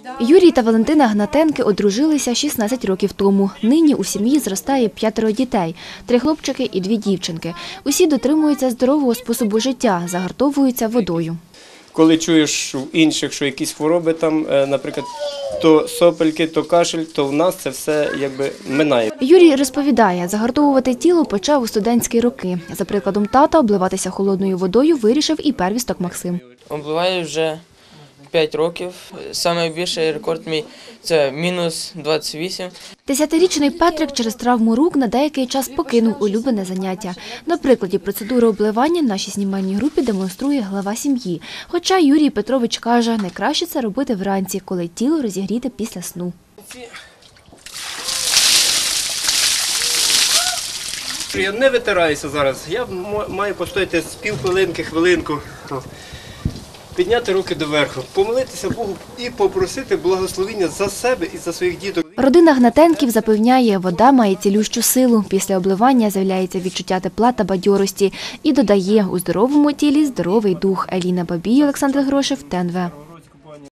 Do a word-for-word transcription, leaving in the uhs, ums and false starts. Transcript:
Юрій та Валентина Гнатенки одружилися шістнадцять років тому. Нині у сім'ї зростає п'ятеро дітей – три хлопчики і дві дівчинки. Усі дотримуються здорового способу життя, загартовуються водою. Коли чуєш у інших, що якісь хвороби там, наприклад, то сопельки, то кашель, то в нас це все якби минає. Юрій розповідає, загартовувати тіло почав у студентські роки. За прикладом тата, обливатися холодною водою вирішив і первісток Максим. Обливаю вже п'ять років. Найбільший рекорд мій – це мінус двадцять вісім. Десятирічний Петрик через травму рук на деякий час покинув улюблене заняття. На прикладі процедури обливання нашій знімальній групі демонструє глава сім'ї. Хоча Юрій Петрович каже, найкраще це робити вранці, коли тіло розігріте після сну. Я не витираюся зараз, я маю постояти з півхвилинки, хвилинку. Підняти руки доверху, помолитися Богу і попросити благословення за себе і за своїх діток. Родина Гнатенків запевняє, вода має цілющу силу. Після обливання з'являється відчуття тепла та бадьорості. І додає, у здоровому тілі здоровий дух. Еліна Бабій, Олександр Грошев, ТЕН ВЕ.